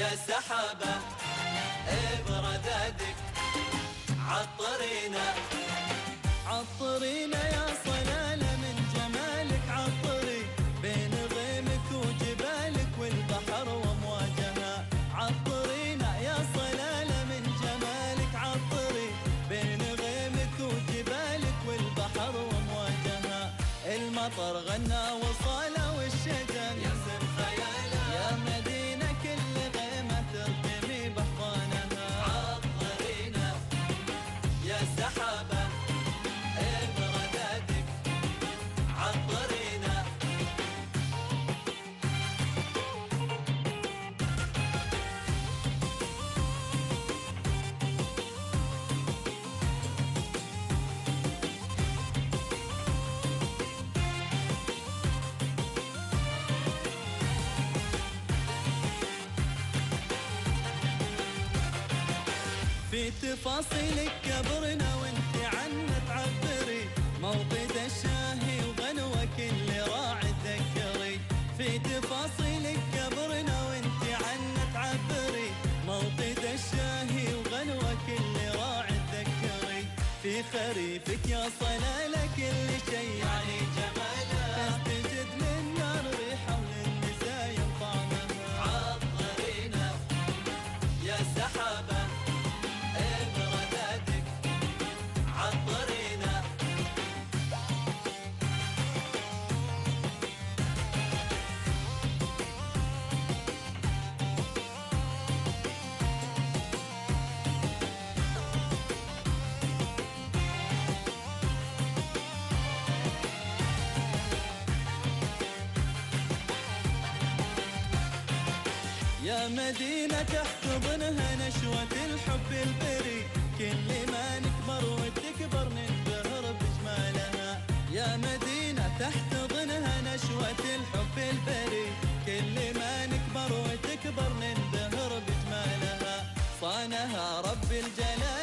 يا سحابة بردادك عطرينا عطرينا يا صلالة من جمالك، عطري بين غيمك وجبالك والبحر ومواجهها. عطرينا يا صلالة من جمالك، عطري بين غيمك وجبالك والبحر ومواجهها. المطر غنى وصاله والشجر يرسم خياله، يا مدينة كل غيمة ترتمي بحضانها. عطرينا يا سحابة بردادك عطرينا. في تفاصيلك كبرنا وانت عنا تعبري، موقد الشاهي وغنوة كل راعي تذكري. في تفاصيلك كبرنا وانت عنا تعبري، موقد الشاهي وغنوة كل راعي تذكري. في خريفك يا صلالة كل شي يعني جمالها، استجد للنار ريحة وللنسايم طعمها. عطرينا يا سحابة بردادك عطرينا. يا مدينة تحتضنها نشوة الحب البري، كل ما نكبر وتكبر ننبهر بجمالها. يا مدينة تحتضنها نشوة الحب البري، كل ما نكبر وتكبر ننبهر بجمالها. صانها رب الجلال